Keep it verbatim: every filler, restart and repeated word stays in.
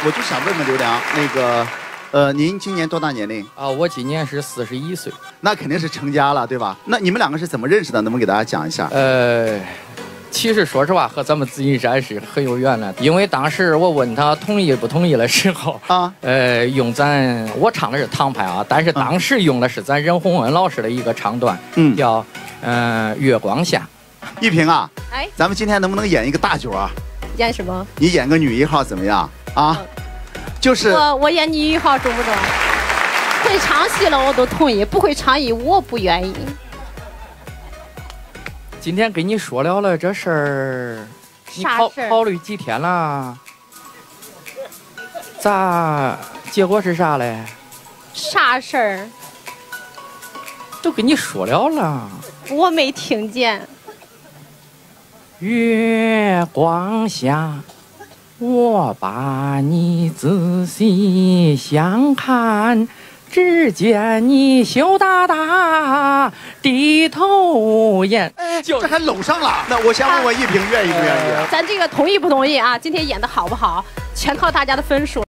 我就想问问刘良，那个，呃，您今年多大年龄？ 啊，我今年是四十一岁。 那肯定是成家了，对吧？那你们两个是怎么认识的？能不能给大家讲一下？ 呃，其实说实话，和咱们紫金山是很有缘的，因为当时我问他同意不同意的时候，啊，呃，用咱我唱的是唐派啊，但是当时用的是咱任洪恩老师的一个唱段，嗯，叫嗯、呃、月光下。 玉萍啊，哎，咱们今天能不能演一个大角啊？ 演什么？ 你演个女一号怎么样啊？嗯、就是我我演女一号中不中？会唱戏了我都同意，不会唱戏我不愿意。 今天跟你说了了这事儿，你考考虑几天了？咋？结果是啥嘞？ 啥事儿？ 都跟你说了了。 我没听见。 月光下，我把你仔细相看，只见你羞答答低头眼。 哎，这还搂上了。那我想问问玉萍愿意不愿意？ 咱这个同意不同意啊？今天演的好不好，全靠大家的分数。